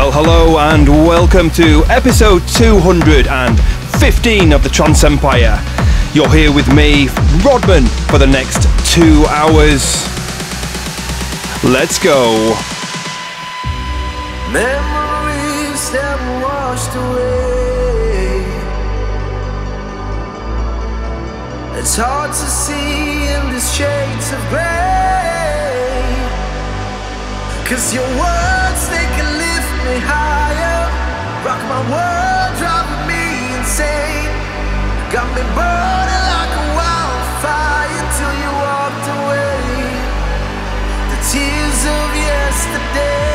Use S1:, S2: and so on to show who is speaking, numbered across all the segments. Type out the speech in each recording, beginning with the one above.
S1: Well, hello and welcome to episode 215 of the Trance Empire. You're here with me, Rodman, for the next 2 hours. Let's go.
S2: Memories that washed away. It's hard to see in these shades of grey, 'cause your words, they can lift me higher, rock my world, driving me insane. Got me burning like a wildfire till you walked away. The tears of yesterday.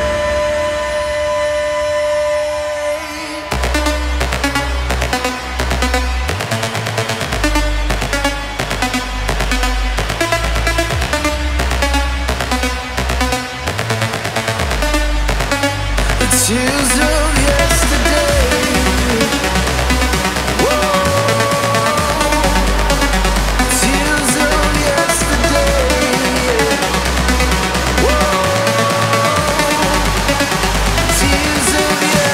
S2: Tears of yesterday. Whoa. Tears of yesterday. Whoa. Tears of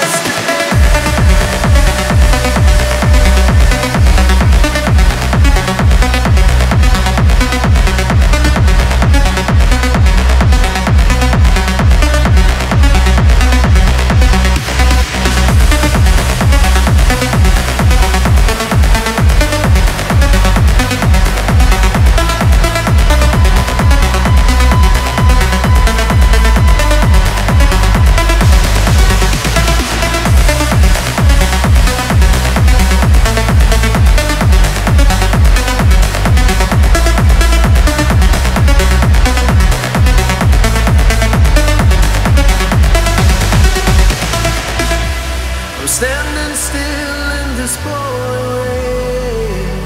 S2: standing still in this pouring rain.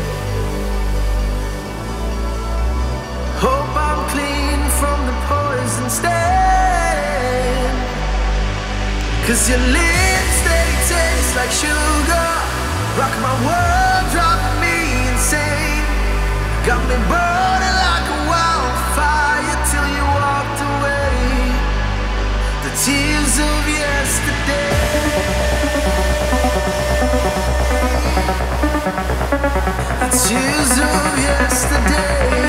S2: Hope I'm clean from the poison stain, 'cause your lips, they taste like sugar, rock my world, driving me insane. Got me burning like a wildfire till you walked away. The tears of yesterday. The tears of yesterday.